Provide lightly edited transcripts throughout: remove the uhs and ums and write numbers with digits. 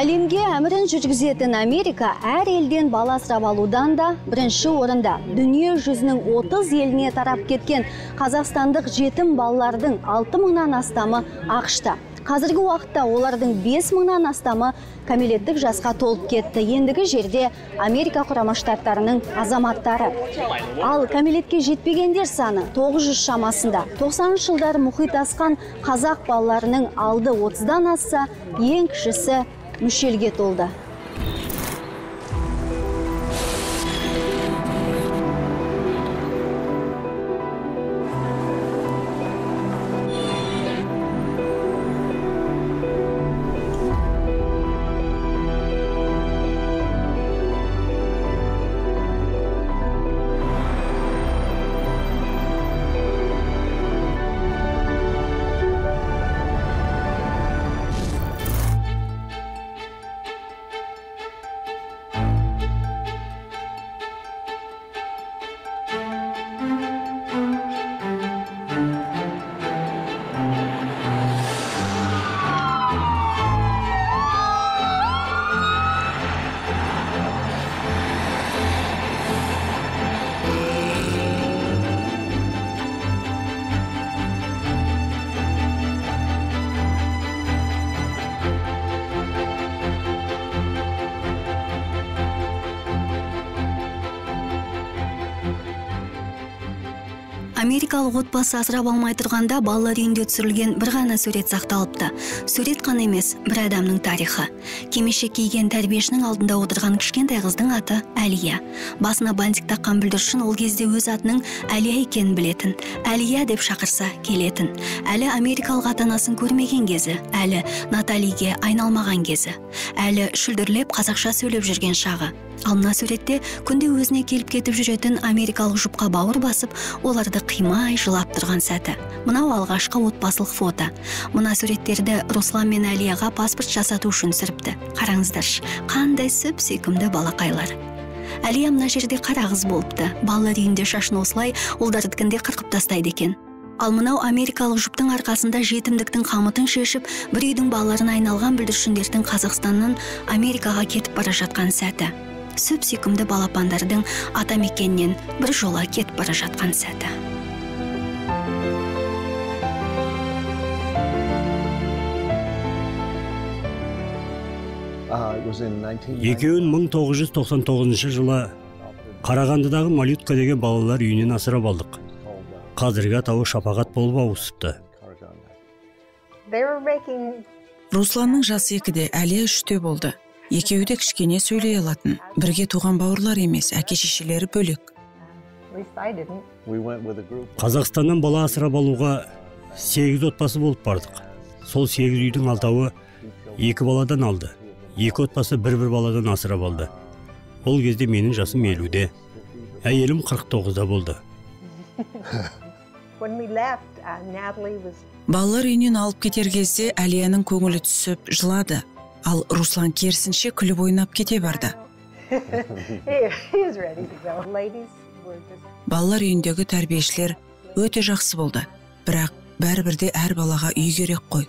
Әлемге әмірін жүргізетін Америка әр елден бала асырап алудан да бірінші орында. Дүние жүзінің 30 еліне тарап кеткен қазақстандық жетім балалардың 6 мыңнан астамы ақшта. Қазіргі уақытта олардың 5 мыңнан астамы кәмелеттік жасқа толып кетті. Ендігі жерде Америка Құрама Штаттарының азаматтары. Ал кәмелетке жетпегендер саны 900 шамасында. 90 жылдары мұхит асқан қазақ балаларының алды 30-дан асса, ең кішісі мүшелге толды. Америкалық отбасы асырап алмай тұрғанда балалар үйінде түсірілген бір ғана сурет сақталыпты. Сурет қана емес, бір адамның тарихы. Кимешек киген тәрбиешінің алдында отырған кішкентай қыздың аты Әлия. Басына бантик таққан бүлдіршін ол кезде өз атының Әлия екенін білетін. Әлия деп шақырса келетін. Әлі америкалық ата-анасын көрмеген кезі, әлі Наталиге айналмаған кезі, әлі шүлдірлеп қазақша сөйлеп жүрген шағы. Ал мына суретте күнде өзіне келіп кетіп жүретін америкалық жұпқа бауыр басып, оларды қимай жылап тұрған сәті. Мынау алғашқы отбасылық фото. Мына суреттерді Руслан мен Әлияға паспорт жасату үшін түсіріпті. Қараңыздаршы, қандай сүп-сүйкімді балақайлар. Әлия мына жерде қара қыз болыпты. Балалар үйінде шашын осылай ұлдардікінде қырқып тастайды екен. Ал мынау америкалық жұптың арқасында жетімдіктің қамытын шешіп, бір үйдің балаларына айналған бүлдіршіндердің Қазақстаннан Америкаға кетіп бара жатқан сәті. Сүп-сүйкімді балапандардың атамекеннен бір жола кетіп бара жатқан сәті. Екеуін 1999 жылы Қарағандыдағы Малютка деген балалар үйінен асырап алдық. Қазіргі атауы Шапағат болып ауысыпты. Русланның жасы 2-де, Әлия 3-те болды. Екеуі де кішкене сөйлей алатын. Бірге туған бауырлар емес, әке-шешелері бөлек. Қазақстаннан бала асырап алуға 8 отбасы болып бардық. Сол 8 үйдің 6-ы 2 баладан алды. 2 отбасы бір-бір баладан асырап алды. Ол кезде менің жасым 50-де, әйелім 49-да болды. Балалар үйінен алып кетер кезде Әлияның көңілі түсіп жылады. Ал Руслан керісінше күліп ойнап кете барды. Балалар үйіндегі тәрбиешілер өте жақсы болды. Бірақ бәрібірде әр балаға үй керек қой.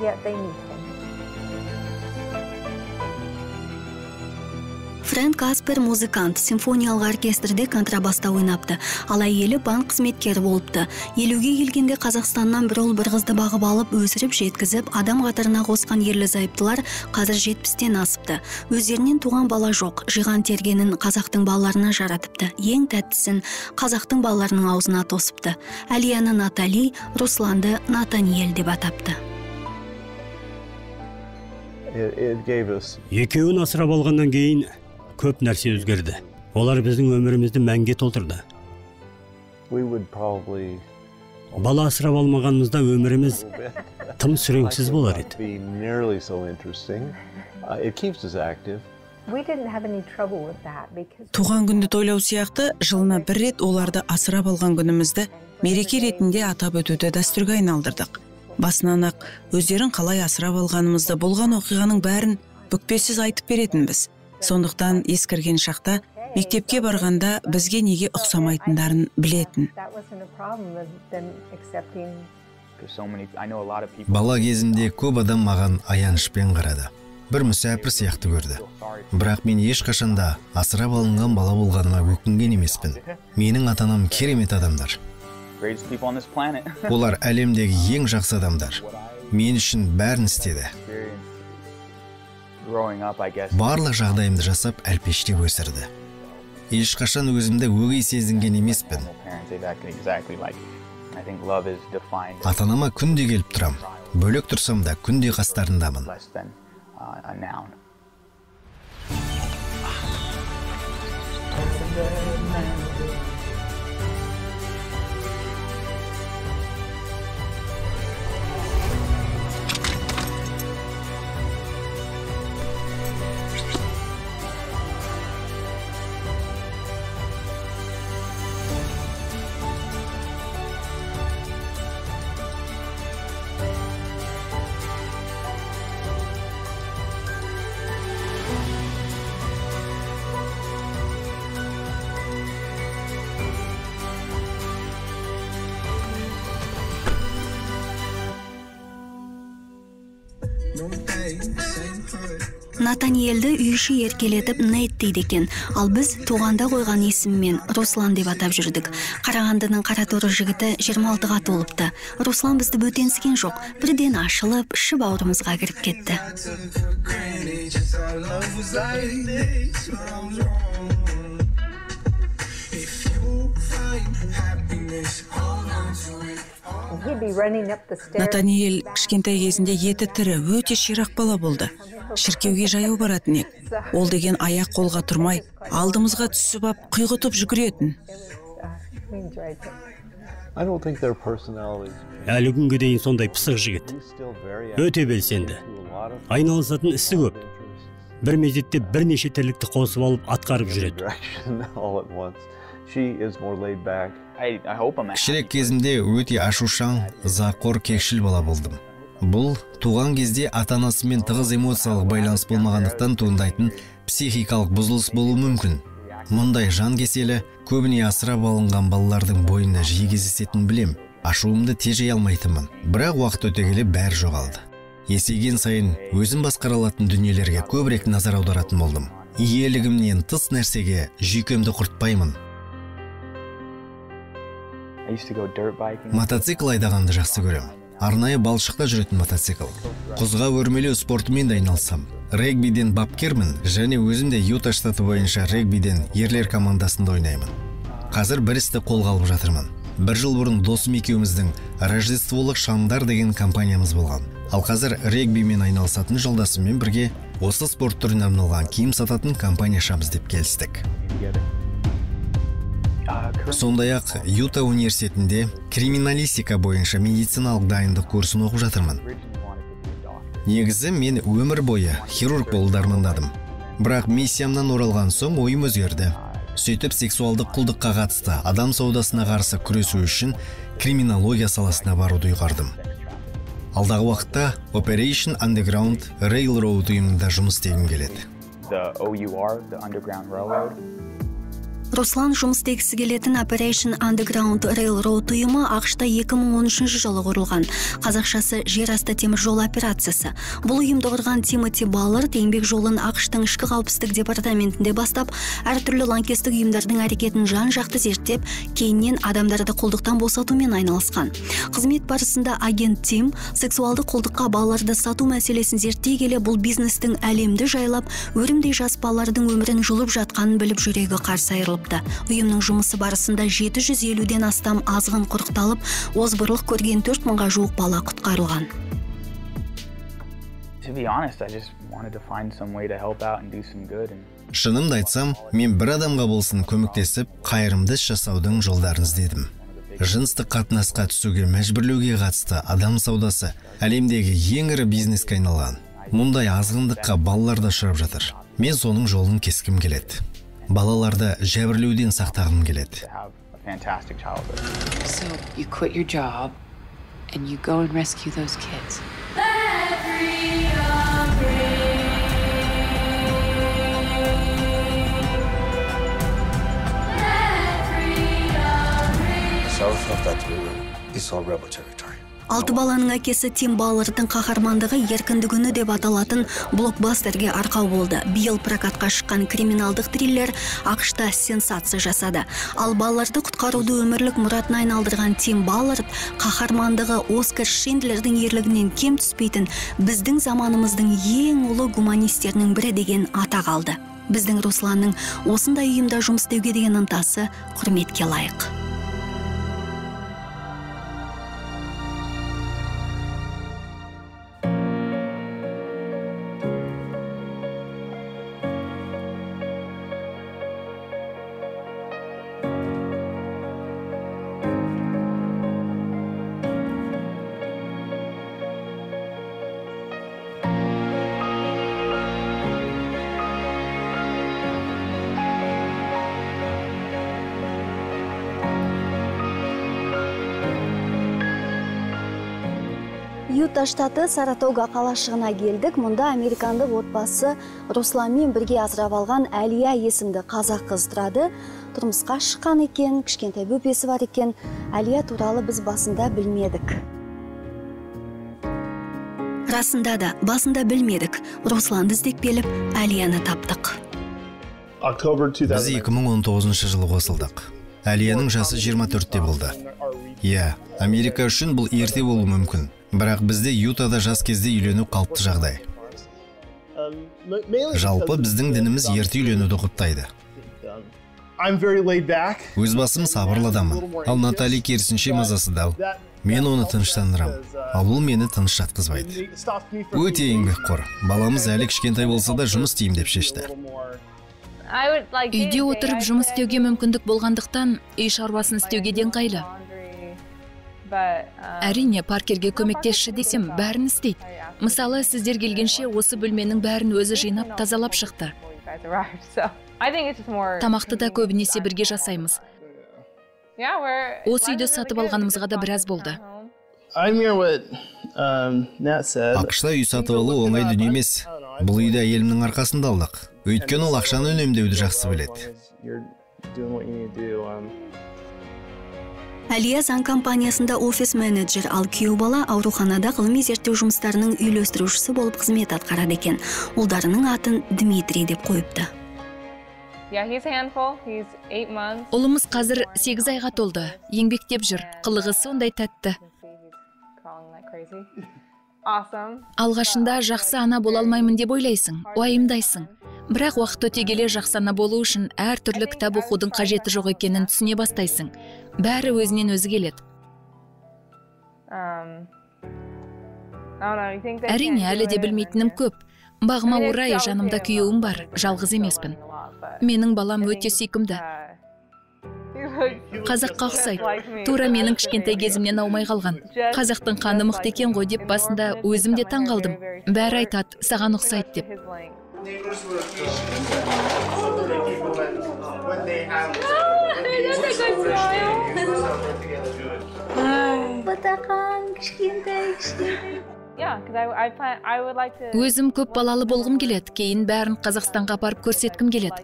Фрэнк Аспер музыкант, симфониялық оркестрде контрабаста ойнапты. Ал әйелі банк қызметкері болыпты. Елуге келгенде Қазақстаннан бір ұл бір қызды бағып алып, өсіріп жеткізіп, адам қатарына қосқан ерлі зайыптылар қазір 70-тен асыпты. Өздерінен туған бала жоқ, жиған тергенін қазақтың балаларына жаратыпты. Ең тәттісін қазақтың балаларының аузына тосыпты. Әлияны Натали, Русланды Натаниэль деп атапты. Екеуін асырап алғаннан кейін көп нәрсе өзгерді. Олар біздің өмірімізді мәнге толтырды. Бала асырап алмағанымызда өміріміз тым сүреңсіз болар еді. Туған күнді тойлау сияқты жылына бір рет оларды асырап алған күнімізді мереке ретінде атап өтуді дәстүрге айналдырдық. Басынан ақ өздерін қалай асырап алғанымызды, болған оқиғаның бәрін бүкпесіз айтып беретінбіз. Сондықтан ескірген шақта мектепке барғанда бізге неге ұқсамайтындарын білетін. Бала кезімде көп адам маған аянышпен қарады. бір мүсәпір сияқты көрді. Бірақ мен ешқашанда асырап алынған бала болғаныма өкінген емеспін. Менің ата-анам керемет адамдар. Олар әлемдегі ең жақсы адамдар. Мен үшін бәрін істеді. Барлық жағдайымды жасап, әлпештеп өсірді. Ешқашан өзімді өгей сезінген емеспін. Ата-анама күнде келіп тұрам. Бөлек тұрсам да күнде қастарындамын. Натаниэлді үй іші еркелетіп Нейт дейді екен, ал біз туғанда қойған есіммен Руслан деп атап жүрдік. Қарағандының қараторы жігіті 26-ға толыпты. Руслан бізді бөтенсіген жоқ, бірден ашылып, іші бауырымызға кіріп кетті. Натаниэл кішкентай кезінде еті тірі, өте ширақ бала болды. Шіркеуге жаяу баратын ек. Ол деген аяқ қолға тұрмай, алдымызға түсіп ап, құйғытып жүгіретін. Әлі күнге дейін сондай пысық жігіт. Өте белсенді. Айналысатын ісі көп. Бір мезетте бірнеше тірлікті қосып алып атқарып жүреді. Кішірек кезімде өте ашушаң, зақор, кекшіл бала болдым. Бұл туған кезде ата-анасымен тығыз эмоциялық байланыс болмағандықтан туындайтын психикалық бұзылыс болуы мүмкін. Мұндай жан кеселі көбіне асырап алынған балалардың бойында жиі кездесетінін білем. Ашуымды тежей алмайтынмын. Бірақ уақыт өте келе бәрі жоғалды. Есейген сайын өзім басқара алатын дүниелерге көбірек назар аударатын болдым. Иелігімнен тыс нәрсеге жүйкемді құртпаймын. Мотоцикл айдағанды жақсы көрем. Арнайы балшықта жүретін мотоцикл. Құзға өрмелеу спортымен айналсам. Регбиден бапкермін, және өзім де Юта штаты бойынша регбиден ерлер командасында ойнаймын. Қазір бір істі қолға алып жатырмын. Бір жыл бұрын досым екеуміздің Рождестволық шамдар деген компаниямыз болған. Ал қазір регбимен айналысатын жолдасыммен бірге осы спорт түріне арналған киім сататын компания ашамыз деп келістік. Сондай-ақ Юта университетінде криминалистика бойынша медициналық дайындық курсын оқып жатырмын. Негізі мен өмір бойы хирург болуды армандадым. Бірақ миссиямнан оралған соң ойым өзгерді. Сөйтіп сексуалдық құлдыққа қатысты адам саудасына қарсы күресу үшін криминология саласына баруды ұйғардым. Алдағы уақытта Operation Underground Railroad ұйымында жұмыс істегім келеді. Руслан жұмыс істегісі келетін Operation Underground Railroad ұйымы ақш-та 2013 жылы құрылған. Қазақшасы жер асты темір жол операциясы. Бұл ұйымды құрған Тимоти Баллард еңбек жолын ақш-тың ішкі қауіпсіздік департаментінде бастап, әртүрлі лаңкестік ұйымдардың әрекетін жан-жақты зерттеп, кейіннен адамдарды құлдықтан босатумен айналысқан. Қызмет барысында агент Тим сексуалды құлдыққа балаларды сату мәселесін зерттей келе, бұл бизнестің әлемді жайлап, өрімдей жас балалардың өмірін жұлып жатқанын біліп жүрегі қарс айырылып. Ұйымның жұмысы барысында 750-ден астам азғын құрықталып, озбырлық көрген 4000-ға жуық бала құтқарылған. Шынымды айтсам, мен бір адамға болсын көмектесіп, қайырымды іс жасаудың жолдарын іздедім. Жыныстық қатынасқа түсуге мәжбүрлеуге қатысты адам саудасы әлемдегі ең ірі бизнеске айналған. Мұндай азғындыққа балалар да ұшырап жатыр. Мен соның жолын кескім келеді. Балаларды жәбірлеуден сақтағым келеді. So you quit your job and you go and rescue those kids. South of that river is all rebel territory. 6 баланың әкесі Тим Баллардтың қаһармандығы еркіндік күні деп аталатын блокбастерге арқау болды. Биыл прокатқа шыққан криминалдық триллер ақшта сенсация жасады. Ал балаларды құтқаруды өмірлік мұратына айналдырған Тим Баллард қаһармандығы Оскар Шиндлердің ерлігінен кем түспейтін біздің заманымыздың ең ұлы гуманистерінің бірі деген атақ алды. Біздің Русланның осындай ұйымда жұмыс істеуге деген ынтасы құрметке лайық. Юта штаты Саратога қалашығына келдік. Мұнда американдық отбасы Русланмен бірге асырап алған Әлия есімді қазақ қыз тұрады. Тұрмысқа шыққан екен, кішкентай бөпесі бар екен. Әлия туралы біз басында білмедік. Расында да, басында білмедік. Русланды іздеп келіп, Әлияны таптық. Біз 2019 жылы қосылдық. Әлияның жасы 24-те болды. Иә, Америка үшін бұл ерте болуы мүмкін. Бірақ бізде Ютада жас кезде үйлену қалыпты жағдай. Жалпы біздің дініміз ерте үйленуді құптайды. Өз басым сабырлы адаммын. Ал Натали керісінше мазасыздау. Мен оны тыныштандырам. Ал ол мені тыныш жатқызбайды. Өте еңбекқор. Баламыз әлі кішкентай болса да жұмыс істеймін деп шешті. Үйде отырып жұмыс істеуге мүмкіндік болғандықтан үй шаруасын істеуге ден қайлы. Әрине, Паркерге көмектесші десем, бәрін істейді. Мысалы, сіздер келгенше осы бөлменің бәрін өзі жинап, тазалап шықты. Тамақты да көбінесе бірге жасаймыз. Осы үйді сатып алғанымызға да біраз болды. Ақшта үй сатып алу оңай дүние емес. Бұл үйді әйелімнің арқасында алдық. Өйткені ол ақшаны үнемдеуді жақсы біледі. Әлия заң компаниясында офис менеджер, ал күйеу бала ауруханада ғылыми зерттеу жұмыстарының үйлестірушісі болып қызмет атқарады екен. Ұлдарының атын Дмитрий деп қойыпты. Ұлымыз қазір 8 айға толды. Еңбектеп жүр. Қылығы сондай тәтті. Алғашында жақсы ана бола алмаймын деп ойлайсың, уайымдайсың. Бірақ уақыт өте келе жақсы ана болу үшін әр түрлі кітап оқудың қажеті жоқ екенін түсіне бастайсың. Бәрі өзінен өзі келеді. Әрине, әлі де білмейтінім көп. Бағыма орай жанымда күйеуім бар, жалғыз емеспін. Менің балам өте сүйкімді. Қазаққа ұқсайды. Тура менің кішкентай кезімнен аумай қалған. Қазақтың қаны мықты екен ғой деп басында өзім де таң қалдым. Бәрі айтады, саған ұқсайды деп. Батақан, кішкентай. Өзім көп балалы болғым келеді. Кейін бәрін Қазақстанға барып көрсеткім келеді.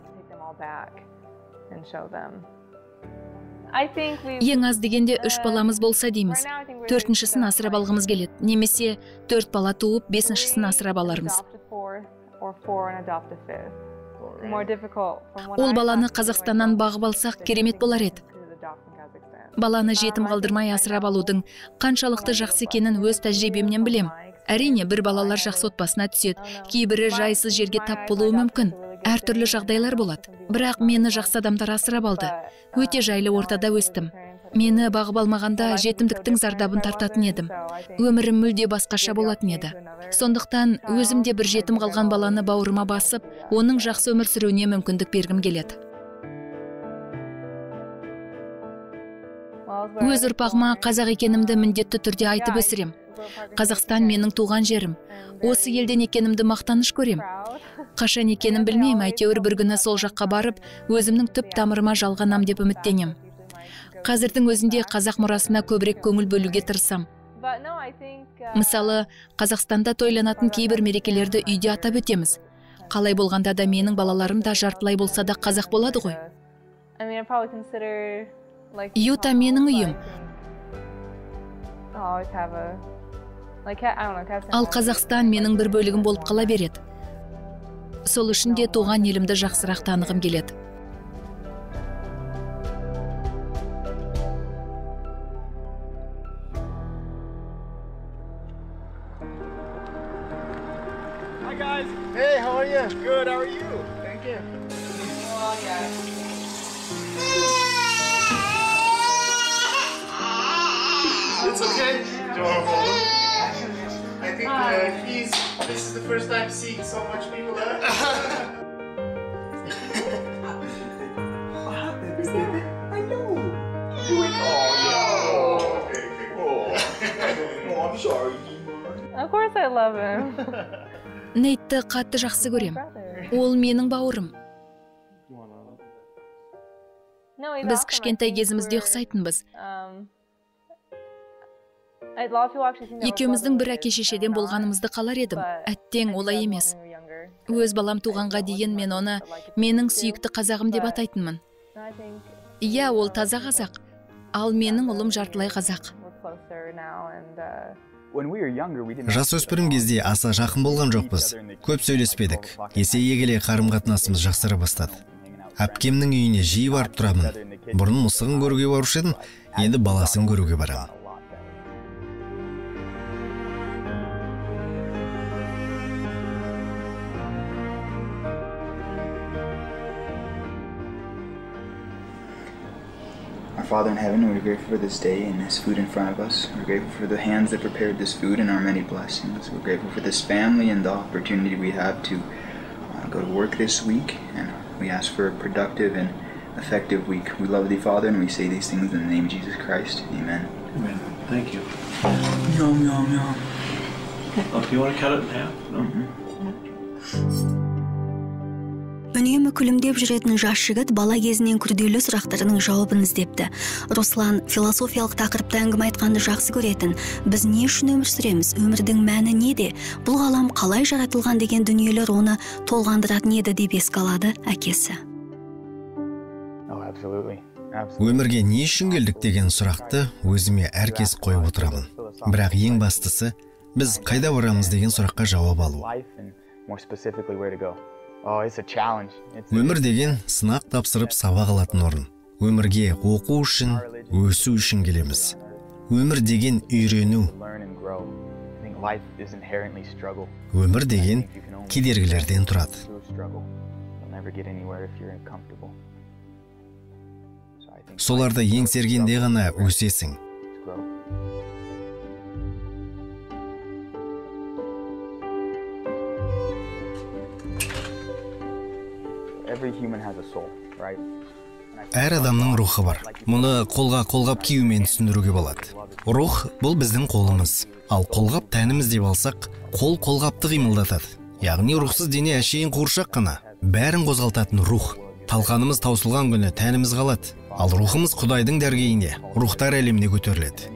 Ең аз дегенде 3 баламыз болса дейміз. 4-шісін асырап алғымыз келеді. Немесе 4 бала туып, 5-шісін асырап алармыз. Ол баланы Қазақстаннан бағып алсақ керемет болар еді. Баланы жетім қалдырмай асырап алудың қаншалықты жақсы екенін өз тәжірибемнен білем. Әрине, бір балалар жақсы отбасына түседі, кейбірі жайсыз жерге тап болуы мүмкін. Әртүрлі жағдайлар болады. Бірақ мені жақсы адамдар асырап алды. Өте жайлы ортада өстім. Мені бағып алмағанда жетімдіктің зардабын тартатын едім. Өмірім мүлде басқаша болатын еді. Сондықтан өзім де бір жетім қалған баланы бауырыма басып, оның жақсы өмір сүруіне мүмкіндік бергім келеді. Өз ұрпағыма қазақ екенімді міндетті түрде айтып өсірем. Қазақстан менің туған жерім. Осы елден екенімді мақтаныш көрем. Қашан екенін білмеймін, әйтеуір бір күні сол жаққа барып, өзімнің түп тамырыма жалғанам деп үміттенем. Қазірдің өзінде қазақ мұрасына көбірек көңіл бөлуге тырысам. Мысалы, Қазақстанда тойланатын кейбір мерекелерді үйде атап өтеміз. Қалай болғанда да менің балаларым да жартылай болса да қазақ болады ғой. Юта менің үйім. Ал Қазақстан менің бір бөлігім болып қала береді. Сол үшін де туған елімді жақсырақ танығым келеді. Hi guys. Hey, how are you? Good. How are you? Thank you. It's okay. Do you want to hold him? I think this is the first time seeing so much people there. What happened? I know. You're like, oh yeah. Oh, okay. Oh, I'm sorry. Of course I love him. Нейтті қатты жақсы көрем. Ол менің бауырым. Біз кішкентай кезімізде ұқсайтынбыз. Екеуміздің бір әке-шешеден болғанымызды қалар едім. Әттең олай емес. Өз балам туғанға дейін мен оны менің сүйікті қазағым деп атайтынмын. Иә, ол таза қазақ. Ал менің ұлым жартылай қазақ. Жасөспірім кезде аса жақын болған жоқпыз. Көп сөйлеспедік. Есейе келе қарым-қатынасымыз жақсара бастады. Әпкемнің үйіне жиі барып тұрамын. Бұрын мысығын көруге барушы едім, енді баласын көруге барамын. Our Father in heaven, we're grateful for this day and this food in front of us. We're grateful for the hands that prepared this food and our many blessings. We're grateful for this family and the opportunity we have to go to work this week. And we ask for a productive and effective week. We love thee, Father, and we say these things in the name of Jesus Christ. Amen. Amen. Thank you. Yum, yum, yum. Oh, do you want to cut it in half? No? Үнемі күлімдеп жүретін жас жігіт бала кезінен күрделі сұрақтарының жауабын іздепті. Руслан философиялық тақырыпта әңгіме айтқанды жақсы көретін. Біз не үшін өмір сүреміз? Өмірдің мәні неде? Бұл ғалам қалай жаратылған деген дүниелер оны толғандыратын еді деп еске алады әкесі. Өмірге не үшін келдік деген сұрақты өзіме әркез қойып отырамын. Бірақ ең бастысы, біз қайда барамыз деген сұраққа жауап алу. Өмір деген сынақ тапсырып сабақ алатын орын. Өмірге оқу үшін, өсу үшін келеміз. Өмір деген үйрену. Өмір деген кедергілерден тұрады. Соларды еңсергенде ғана өсесің. Әр адамның рухы бар. Мұны қолға-қолғап киюмен түсіндіруге болады. Рух бұл біздің қолымыз. Ал қолғап тәніміз деп алсақ, қол қолғапты қимылдатады. Яғни рухсыз дене әшейін қуыршақ қана. Бәрін қозғалтатын рух. Талқанымыз таусылған күні тәніміз қалады. Ал рухымыз Құдайдың дәргейіне, рухтар әлеміне көтеріледі.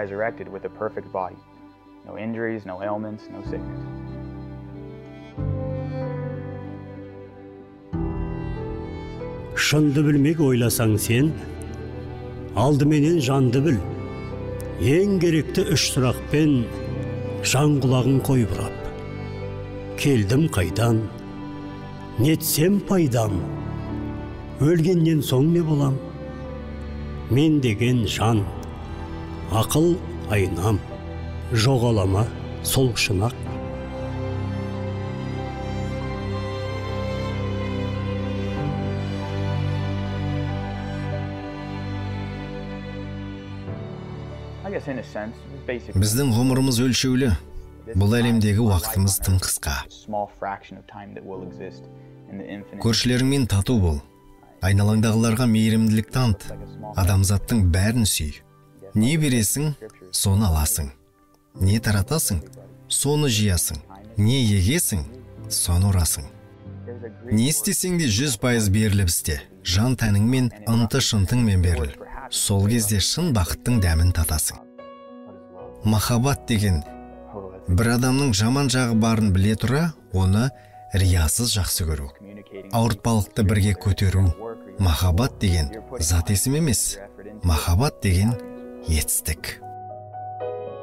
Шынды білмек ойласаң сен, алдыменен жанды біл. Ең керекті үш сұрақпен жан құлағын қой бұрап. Келдім қайдан, нетсем пайдам, өлгеннен соң не болам? Мен деген жан, ақыл айнам, жоғалама сол шынақ. Біздің ғұмырымыз өлшеулі. Бұл әлемдегі уақытымыз тым қысқа. Көршілеріңмен тату бол. Айналаңдағыларға мейірімділік таныт. Адамзаттың бәрін сүй. Не бересің, соны аласың. Не таратасың, соны жиясың. Не егесің, соны ұрасың. Не істесең де 100% беріліп істе. Жан тәніңмен, ынты-шынтыңмен беріл. Сол кезде шын бақыттың дәмін татасың. Махаббат деген бір адамның жаман жағы барын біле тұра, оны риясыз жақсы көру. Ауыртпалықты бірге көтеру. Махаббат деген зат есім емес. Махаббат деген етістік.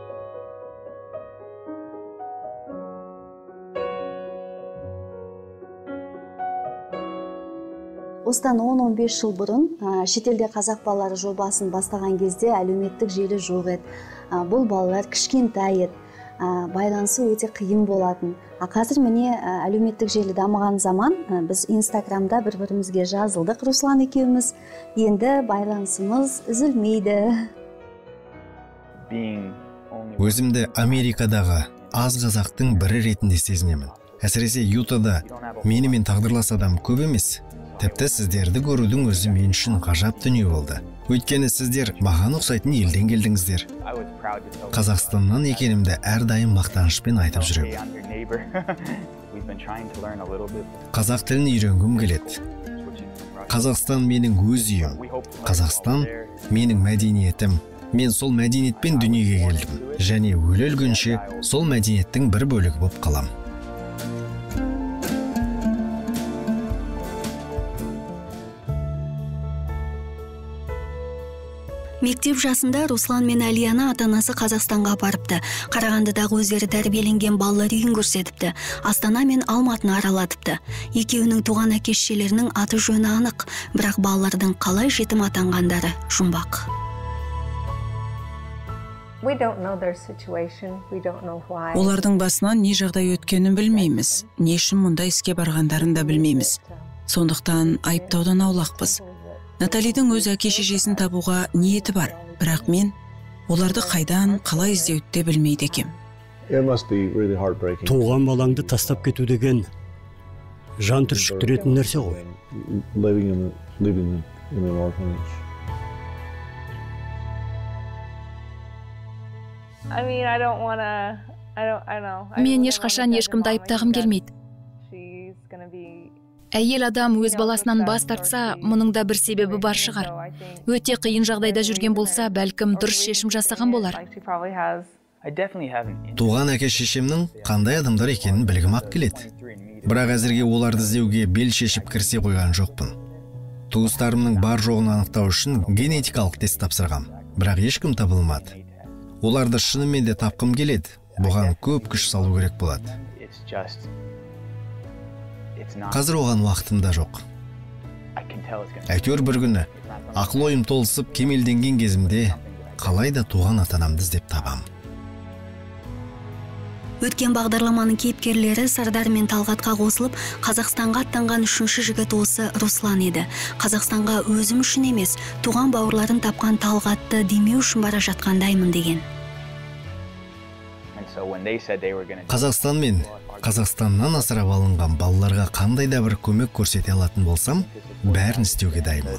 Осыдан 10-15 жыл бұрын шетелде қазақ балалары жобасын бастаған кезде әлеуметтік желі жоқ еді. Бұл балалар кішкентай еді. Байланысы өте қиын болатын. Қазір міне әлеуметтік желі дамыған заман біз Инстаграмда бір-бірімізге жазылдық Руслан екеуміз. Енді байланысымыз үзілмейді. Өзімді Америкадағы аз қазақтың бірі ретінде сезінемін. Әсіресе Ютада менімен тағдырлас адам көп емес. Тіпті сіздерді көрудің өзі мен үшін ғажап дүние болды. Өйткені сіздер маған ұқсайтын елден келдіңіздер. Қазақстаннан екенімді әрдайым мақтанышпен айтып жүремін. Қазақ тілін үйренгім келеді. Қазақстан менің өз үйім. Қазақстан менің мәдениетім. Мен сол мәдениетпен дүниеге келдім. Және өле-өлгенше сол мәдениеттің бір бөлігі болып қалам. Мектеп жасында Руслан мен Әлияны ата-анасы Қазақстанға апарыпты. Қарағандыдағы өздері тәрбиеленген балалар үйін көрсетіпті. Астана мен Алматыны аралатыпты. Екеуінің туған әке-шешелерінің аты жөні анық, бірақ балалардың қалай жетім атанғандары жұмбақ. Олардың басынан не жағдай өткенін білмейміз, не үшін мұнда іске барғандарын да білмейміз. Сондықтан айыптаудан аулақпыз. Наталидің өз әке-шешесін табуға ниеті бар, бірақ мен оларды қайдан, қалай іздеуді де білмейді екем. Туған балаңды тастап кету деген жан түршіктіретін нәрсе ғой. Мен ешқашан ешкімді айыптағым келмейді. Әйел адам өз баласынан бас тартса, мұның да бір себебі бар шығар. Өте қиын жағдайда жүрген болса, бәлкім дұрыс шешім жасаған болар. Туған әке-шешемнің қандай адамдар екенін білгім-ақ келеді. Бірақ әзірге оларды іздеуге бел шешіп кірсе қойған жоқпын. Туыстарымның бар жоғын анықтау үшін генетикалық тест тапсырғам, бірақ ешкім табылмады. Оларды шынымен де тапқым келеді. Бұған көп күш салу керек болады. Қазір оған уақытым да жоқ. Әйтеуір бір күні ақыл ойым толысып кемелденген кезімде қалайда туған ата-анамды іздеп табам. Өткен бағдарламаның кейіпкерлері Сардар мен Талғатқа қосылып, Қазақстанға аттанған үшінші жігіт осы Руслан еді. Қазақстанға өзім үшін емес, туған бауырларын тапқан Талғатты демеу үшін бара жатқандаймын деген. Қазақстан мен Қазақстаннан асырап алынған балаларға қандай да бір көмек көрсете алатын болсам, бәрін істеуге дайынмын.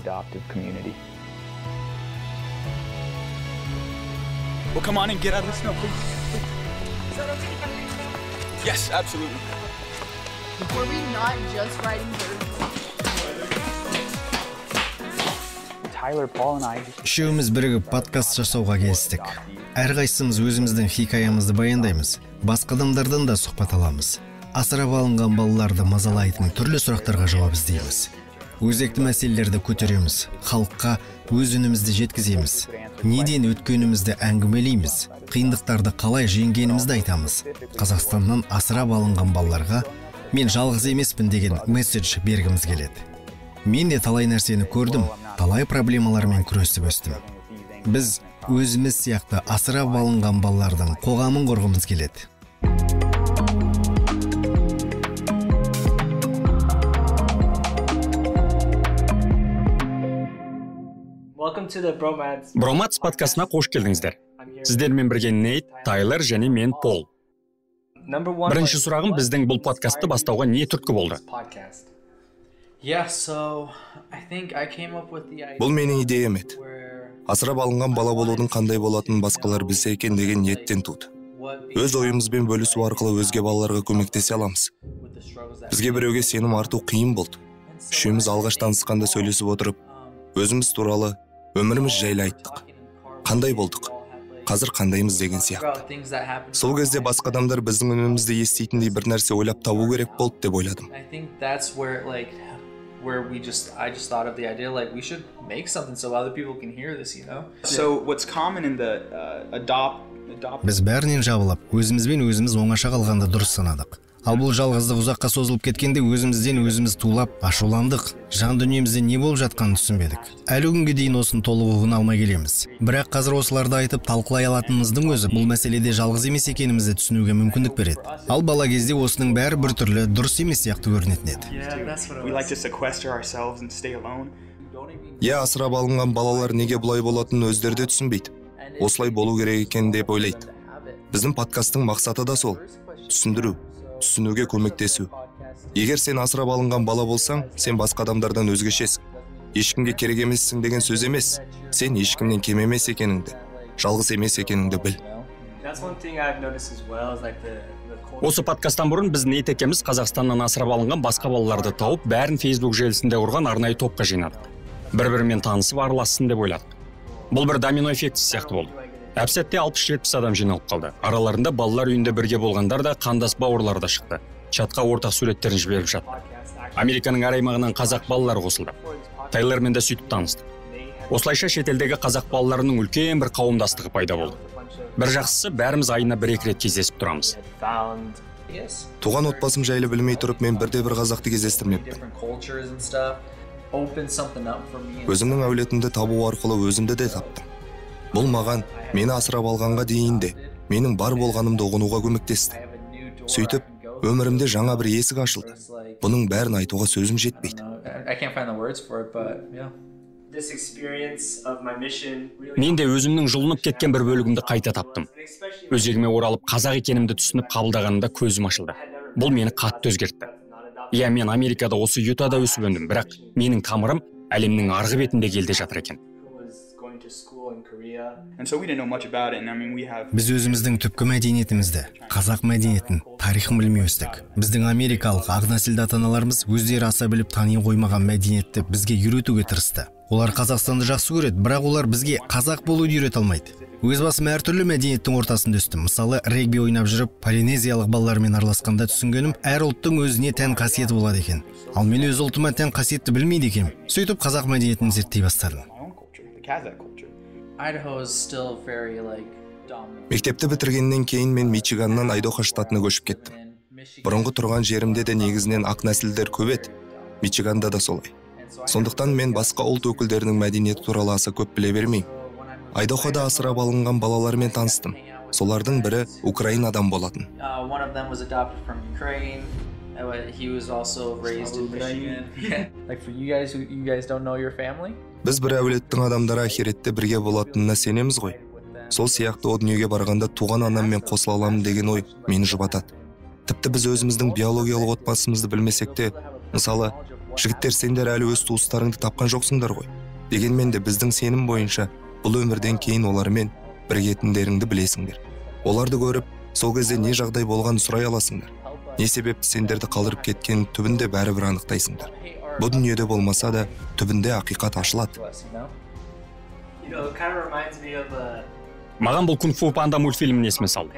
Үшеуміз бірігіп подкаст жасауға келістік. Әрқайсымыз өзіміздің хикаямызды баяндаймыз. Басқа адамдардан да сұхбат аламыз. Асырап алынған балаларды мазалайтын түрлі сұрақтарға жауап іздейміз. Өзекті мәселелерді көтереміз. Халыққа өз үнімізді жеткіземіз. Неден өткенімізді әңгімелейміз. Қиындықтарды қалай жеңгенімізді айтамыз. Қазақстаннан асырап алынған балаларға мен жалғыз емеспін деген месседж бергіміз келеді. Мен де талай нәрсені көрдім, талай проблемалармен күресіп өстім. Біз өзіміз сияқты асырап алынған балалардың қоғамын қорғымыз келеді. Бромадс подкастына қош келдіңіздер. Сіздермен бірге Нейт, Тайлер және мен Пол. Бірінші сұрағым, біздің бұл подкастты бастауға не түрткі болды? Бұл менің идеям еді. Асырап алынған бала болудың қандай болатынын басқалар білсе екен деген ниеттен туды. Өз ойымызбен бөлісу арқылы өзге балаларға көмектесе аламыз. Бізге біреуге сенім арту қиын болды. Үшеуміз алғаш танысқанда сөйлесіп отырып, өзіміз туралы, өміріміз жайлы айттық. Қандай болдық? Қазір қандаймыз деген сияқты. Сол кезде басқа адамдар біздің үнімізді еститіндей бір нәрсе ойлап табу керек болды деп ойладым. Where I just thought of the idea, like, we should make something so other people can hear this, you know? So what's common in the adopt Біз бәрінен жабылып, өзімізбен өзіміз оңаша қалғанды дұрыс санадық. Ал бұл жалғыздық ұзаққа созылып кеткенде өзімізден өзіміз тулап, ашуландық. Жан дүниемізде не болып жатқанын түсінбедік. Әлі күнге дейін осыны толық ұғына алмай келеміз. Бірақ қазір осыларды айтып талқылай алатынымыздың өзі бұл мәселеде жалғыз емес екенімізді түсінуге мүмкіндік береді. Ал бала кезде осының бәрі бір түрлі дұрыс емес сияқты көрінетін еді. Асырап алынған балалар неге бұлай болатынын өздері де түсінбейді. Осылай болу керек екен деп ойлайды. Біздің подкасттың мақсаты да сол. Түсіндіру, түсінуге көмектесу. Егер сен асырап алынған бала болсаң, сен басқа адамдардан өзгешесің. Ешкімге керек емессің деген сөз емес. Сен ешкімнен кем емес екеніңді, жалғыз емес екеніңді біл. Осы подкасттан бұрын біз Нейт екеуміз Қазақстаннан асырап алынған басқа балаларды тауып, бәрін Facebook желісінде құрған арнайы топқа жинадық. Бір-бірімен танысып аралассын деп ойладық. Бұл бір домино эффекті сияқты болды. Әп-сәтте 60-70 адам жиналып қалды. Араларында балалар үйінде бірге болғандар да, қандас бауырлар да шықты. Чатқа ортақ суреттерін жіберіп жатты. Американың әр аймағынан қазақ балалар қосылды. Тайлермен де сөйтіп таныстық. Осылайша шетелдегі қазақ балаларының үлкен бір қауымдастығы пайда болды. Бір жақсысы, бәріміз айына 1-2 рет кездесіп тұрамыз. Туған отбасым жайлы білмей тұрып, мен бірде-бір қазақты кездестірмеппін. Өзімнің әулетімді табу арқылы өзімді де таптым. Бұл маған мені асырап алғанға дейін де менің бар болғанымды ұғынуға көмектесті. Сөйтіп, өмірімде жаңа бір есік ашылды. Бұның бәрін айтуға сөзім жетпейді. Мен де өзімнің жұлынып кеткен бір бөлігімді қайта таптым. Өзегіме оралып, қазақ екенімді түсініп қабылдағанымда көзім ашылды. Бұл мені қатты өзгертті. Мен Америкада осы Ютада өсіп өндім, бірақ менің тамырым әлемнің арғы бетінде келде жатыр екен. Біз өзіміздің түпкі мәдениетімізді, қазақ мәдениетін, тарихын білмей өстік. Біздің америкалық ақ-нәсілді ата-аналарымыз өздері аса біліп тани қоймаған мәдениетті бізге үйретуге тырысты. Олар Қазақстанды жақсы көреді, бірақ олар бізге қазақ болуды үйрете алмайды. Өз басым әртүрлі мәдениеттің ортасында өстім. Мысалы, регби ойнап жүріп, полинезиялық балалармен араласқанда түсінгенім, әр ұлттың өзіне тән қасиеті болады екен. Ал мен өз ұлтыма тән қасиетті білмейді екенмін. Сөйтіп қазақ мәдениетін зерттей бастадым. Мектепті бітіргеннен кейін мен Мичиганнан Айдохо штатына көшіп кеттім. Бұрынғы тұрған жерімде де негізінен ақ нәсілдер көп еді. Мичиганда да солай. Сондықтан мен басқа ұлт өкілдерінің мәдениеті туралы аса көп біле бермеймін. Айдохода асырап алынған балалармен таныстым. Солардың бірі Украинадан болатын. Біз бір әулеттің адамдары ахиретте бірге болатынына сенеміз ғой. Сол сияқты о дүниеге барғанда туған анаммен қосыла аламын деген ой мені жұбатады. Тіпті біз өзіміздің биологиялық отбасымызды білмесек те, мысалы, жігіттер сендер әлі өз туыстарыңды тапқан жоқсыңдар ғой. Дегенмен де біздің сенім бойынша бұл өмірден кейін олармен біргетіндеріңді білесіңдер. Оларды көріп, сол кезде не жағдай болғанын сұрай аласыңдар. Не себепті сендерді қалдырып кеткен түбінде бәрібір анықтайсыңдар. Бұл дүниеде болмаса да түбінде ақиқат ашылады. Маған бұл Кунг-фу панда мультфильмін есіме салды.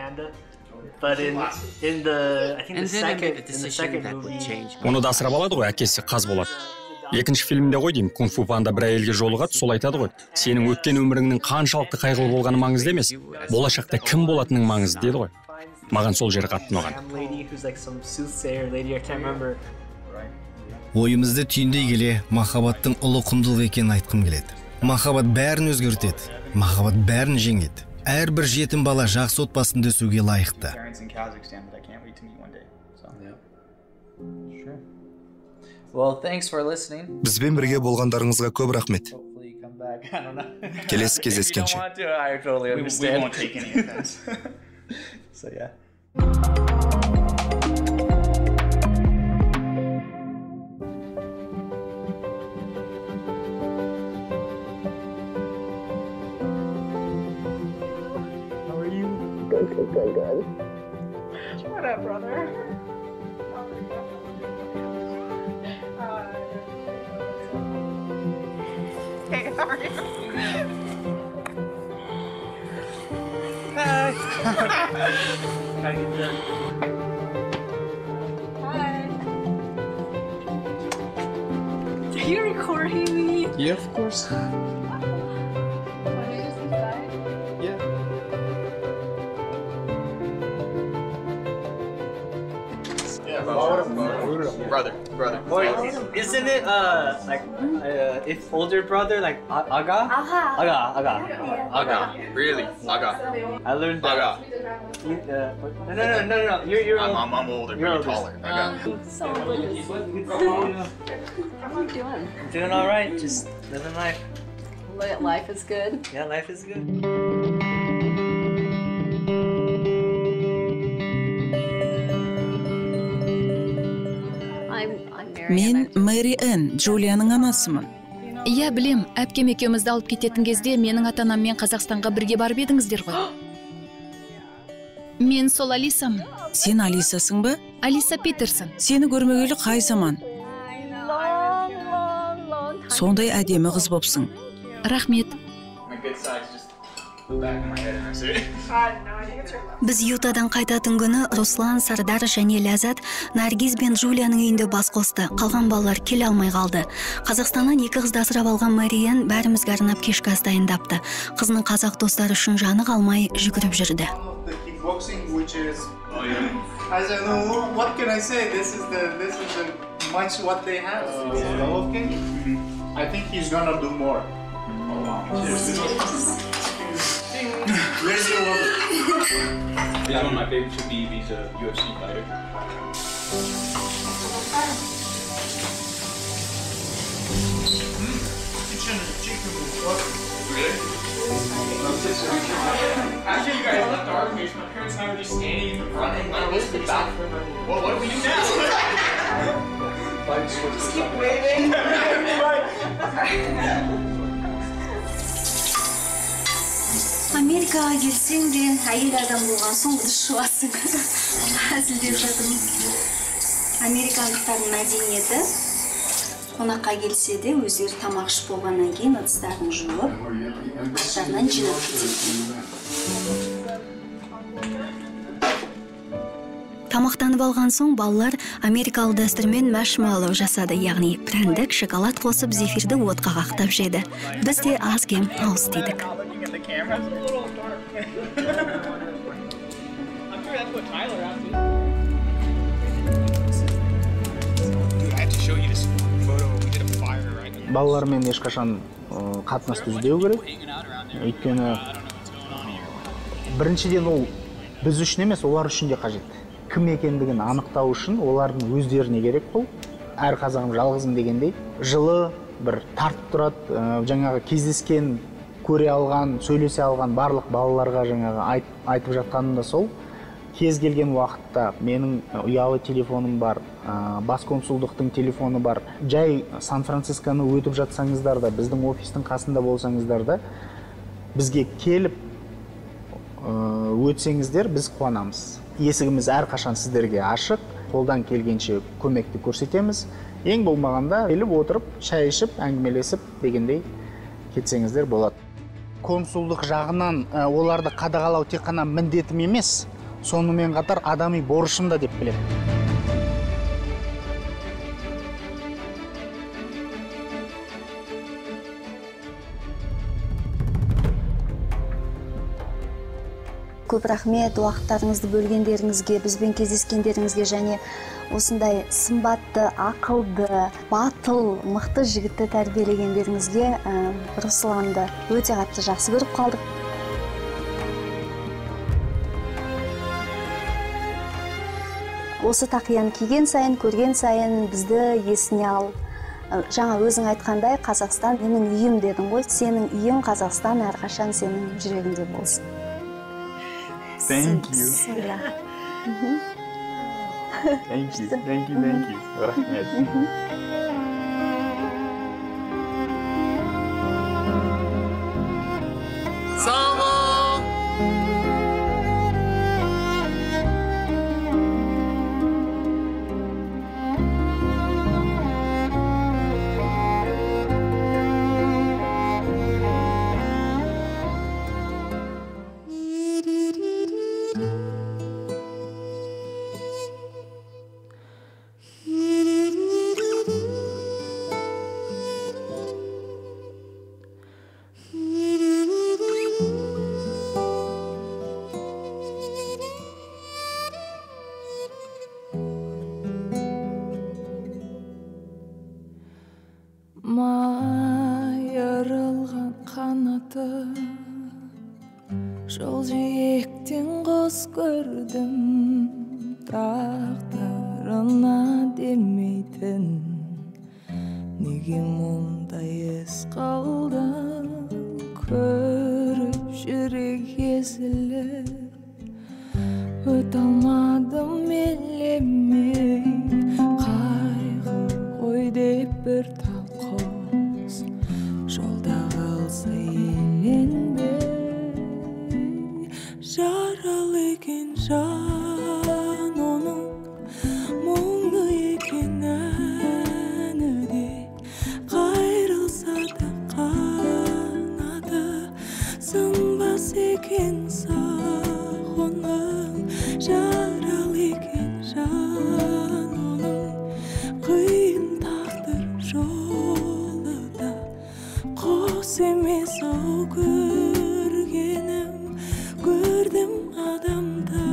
Оны да асырап алады ғой, әкесі қаз болады. Екінші фильмде ғой деймін, Кунг-фу панда бір әйелге жолығады, сол айтады ғой. Сенің өткен өміріңнің қаншалықты қайғылы болғаны маңызды емес, болашақта кім болатының маңызды деді ғой. Маған сол жері қатты ұнаған. Ойымызды түйіндей келе, махаббаттың ұлы құндылық екенін айтқым келеді. Махаббат бәрін өзгертеді, махаббат бәрін жеңеді. Әрбір жетім бала жақсы отбасында өсуге лайықты. Бізбен бірге болғандарыңызға көп рахмет. Келесі кездескенше. Good. What up, brother? Hey, how are you? Hi. How you doing? Hi. Are you recording me? Yeah, of course. brother. Or isn't it like if older brother like aga? Aga. Really? Aga. I learned that. Aga. No. You're I'm older, You're but older. taller. Aga. How are you doing? Doing all right. Just living life. Life is good. Yeah, life is good. Мен Мэри Энн, Джулияның анасымын. Иә, білем, әпкем екеумізді алып кететін кезде менің ата-анаммен Қазақстанға бірге барып едіңіздер ғой. Мен сол Алисамын. Сен Алисасың ба? Алиса Питерсон. Сені көрмегелі қай заман? Сондай әдемі қыз бопсың. Рахмет. Біз Ютадан қайтатын күні Руслан, Сардар және Ләззат Наргиз бен Джулияның үйінде бас қосты. Қалған балалар келе алмай қалды. Қазақстаннан 2 қызды асырап алған Мариен бәрімізге арнап кешкі ас дайындапты. Қызының қазақ достары үшін жаны қалмай жүгіріп жүрді. What can I say? This is the much what they have. I think he's gonna do more. Where's your wallet? He's one of my favorites to be. He's a UFC fighter. Really? Actually, you guys left our place. My parents and I were just standing in the front and I was in the bathroom. Well, what do we do now? Just keep waving. Америкаға келсең де әйел адам болған соң дұрыс шығасың. Әзілдеп жатырмыз. Американдықтардың мәдениеті қонаққа келсе де өздері тамақ ішіп болғаннан кейін ыдыстарын жуып, аттарынан жинап кетеді. Тамақтанып алған соң балалар америкалық дәстүрмен маршмеллоу жасады, яғни прәндік, шоколад қосып зефирді отқа қақтап жеді. Біз де аз кем ауыз тидік. Балалармен ешқашан қатынасты үздеу керек. Өйткені біріншіден ол біз үшін емес, олар үшін де қажет. Кім екендігін анықтау үшін олардың өздеріне керек бұл. Әр қазағым жалғызым дегендей, жылы бір тартып тұрады, жаңағы кездескен, көре алған, сөйлесе алған барлық балаларға жаңағы айтып жатқаным да сол. Кез келген уақытта менің ұялы телефоным бар, бас консулдықтың телефоны бар. Жай Сан-Францисконы өтіп жатсаңыздар да, біздің офистің қасында болсаңыздар да, бізге келіп өтсеңіздер, біз қуанамыз. Есігіміз әрқашан сіздерге ашық, қолдан келгенше көмекті көрсетеміз. Ең болмағанда келіп отырып, шай ішіп, әңгімелесіп дегендей кетсеңіздер болады. Консулдық жағынан оларды қадағалау тек қана міндетім емес, сонымен қатар адами борышым да деп білемін. Көп рахмет уақыттарыңызды бөлгендеріңізге, бізбен кездескендеріңізге және осындай сымбатты, ақылды, батыл, мықты жігітті тәрбиелегендеріңізге Русланды өте қатты жақсы көріп қалдық. Осы тақияны киген сайын, көрген сайын бізді есіне ал. Жаңа өзің айтқандай, Қазақстан менің үйім дедің ғой. Сенің үйің Қазақстан әрқашан сенің жүрегіңде болсын. Thank you. Thank you. Рахмет. жайылған қанаты жол жиектен қос көрдім тағдырына демейтін неге мұндай ес қалды көріп жүрек езіліп өте алмадым елемей қайғы ғой деп бір тал қос жолда қалса еленбей жаралы екен жан оның мұңлы екен әні де қайрылса да қанаты сынбас екен сақ оның жаралы екен жан оның қиын тағдыр жолы да қос емес ау көргенім көрдім адам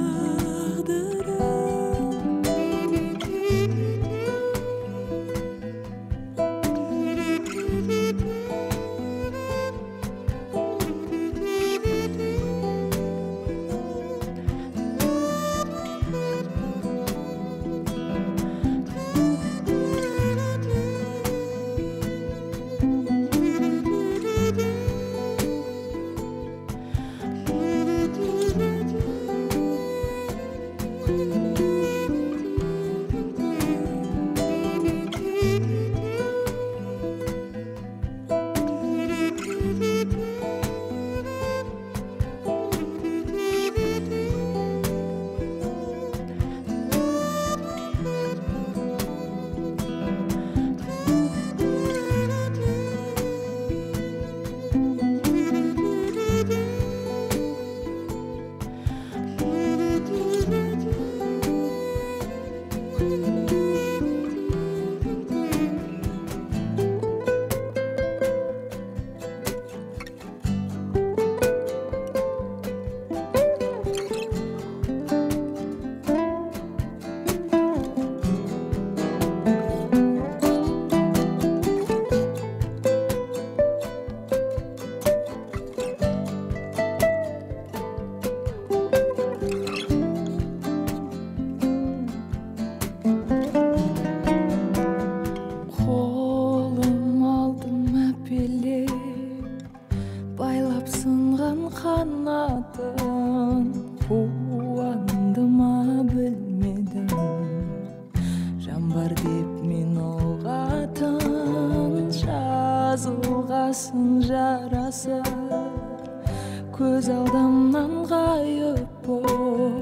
көз алдымнан ғайып боп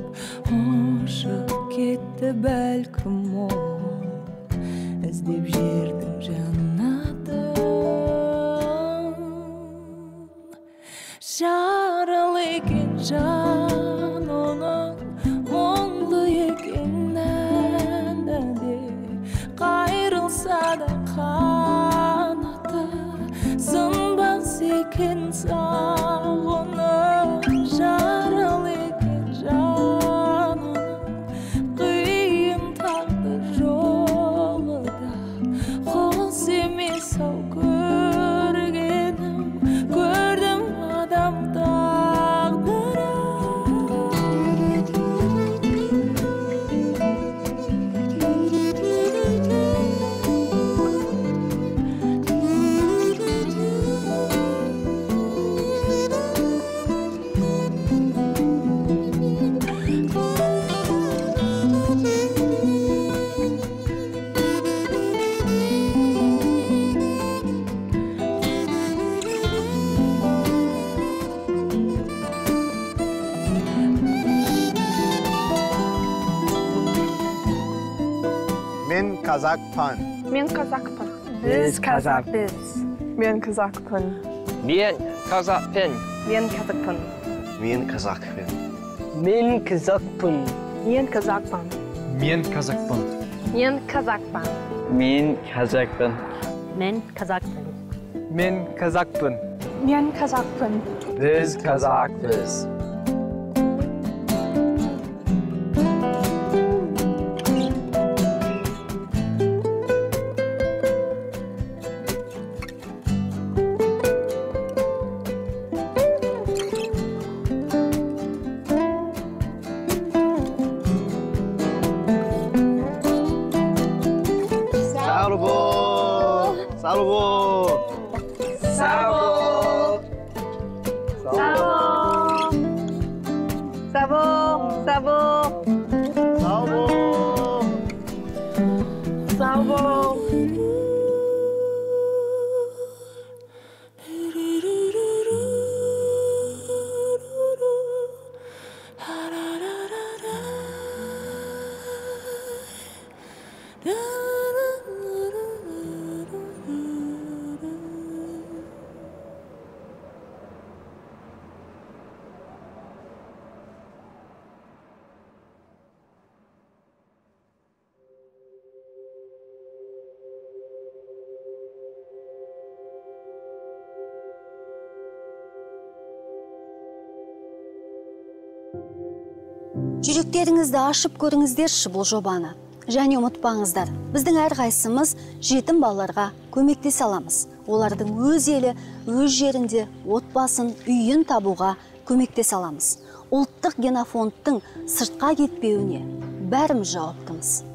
ұшып кетті бәлкім ол іздеп жердің жаннатын жаралы екен жан оның мұңлы екен әні де қайрылса да қанаты сынбас екен сағынып жаралы екен жан оның қиын тағдыр жолы да қос емес ау көргенім көрдім адам Мен Казакпан. Мен Казакпан. Biz Kazakbiz. Men Kazakpın. Men Kazakpın. Men Kazakpın. Men Kazakpın. Men Kazakpın. Men Kazakpın. Men Kazakpın. Men Kazakpın. Men Kazakpın. Men Kazakpın. Men Kazakpın. Men Kazakpın. Biz Kazakbiz. Жүректеріңізді ашып көріңіздерші бұл жобаны. Және ұмытпаңыздар, біздің әрқайсымыз жетім балаларға көмектесе аламыз. Олардың өз елі, өз жерінде отбасын, үйін табуға көмектесе аламыз. Ұлттық генофондтың сыртқа кетпеуіне бәріміз жауаптымыз.